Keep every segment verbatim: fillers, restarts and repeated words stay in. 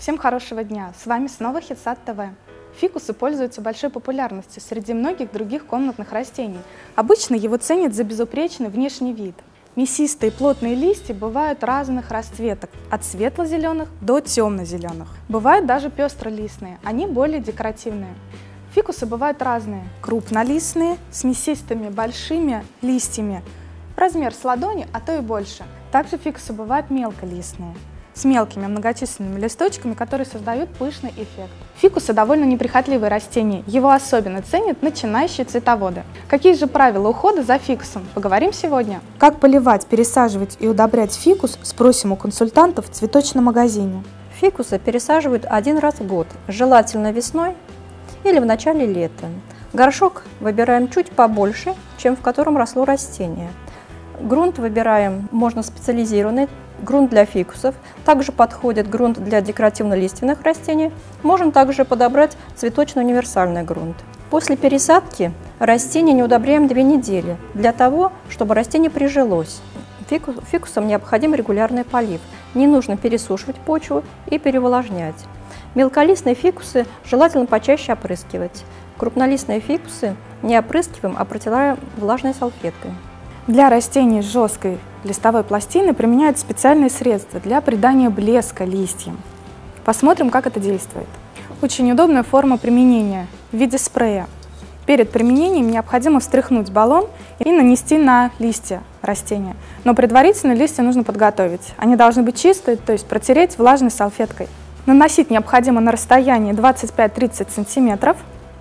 Всем хорошего дня! С вами снова Хитсад ТВ. Фикусы пользуются большой популярностью среди многих других комнатных растений. Обычно его ценят за безупречный внешний вид. Мясистые плотные листья бывают разных расцветок, от светло-зеленых до темно-зеленых. Бывают даже пестролистные, они более декоративные. Фикусы бывают разные: крупнолистные, с мясистыми большими листьями, размер с ладони, а то и больше. Также фикусы бывают мелколистные, с мелкими многочисленными листочками, которые создают пышный эффект. Фикусы довольно неприхотливые растения, его особенно ценят начинающие цветоводы. Какие же правила ухода за фикусом, поговорим сегодня. Как поливать, пересаживать и удобрять фикус, спросим у консультантов в цветочном магазине. Фикусы пересаживают один раз в год, желательно весной или в начале лета. Горшок выбираем чуть побольше, чем в котором росло растение. Грунт выбираем, можно специализированный, грунт для фикусов. Также подходит грунт для декоративно-лиственных растений. Можно также подобрать цветочно-универсальный грунт. После пересадки растение не удобряем две недели, для того, чтобы растение прижилось. Фикус, фикусам необходим регулярный полив. Не нужно пересушивать почву и переувлажнять. Мелколистные фикусы желательно почаще опрыскивать. Крупнолистные фикусы не опрыскиваем, а протираем влажной салфеткой. Для растений с жесткой листовой пластиной применяют специальные средства для придания блеска листьям. Посмотрим, как это действует. Очень удобная форма применения в виде спрея. Перед применением необходимо встряхнуть баллон и нанести на листья растения. Но предварительно листья нужно подготовить. Они должны быть чистые, то есть протереть влажной салфеткой. Наносить необходимо на расстоянии двадцать пять — тридцать сантиметров.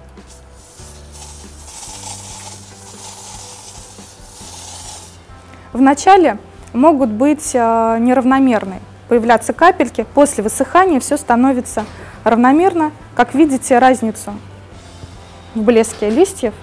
Вначале могут быть э, неравномерные, появляться капельки, после высыхания все становится равномерно. Как видите разницу в блеске листьев.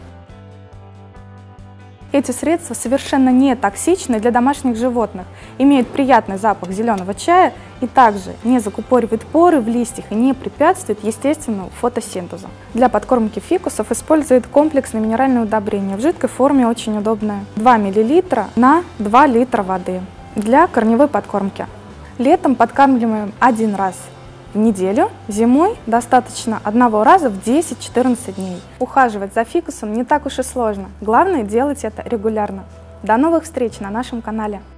Эти средства совершенно не токсичны для домашних животных, имеют приятный запах зеленого чая и также не закупоривают поры в листьях и не препятствуют естественному фотосинтезу. Для подкормки фикусов используют комплексное минеральное удобрение. В жидкой форме очень удобное. два миллилитра на два литра воды для корневой подкормки. Летом подкармливаем один раз в неделю, зимой достаточно одного раза в десять — четырнадцать дней. Ухаживать за фикусом не так уж и сложно. Главное делать это регулярно. До новых встреч на нашем канале!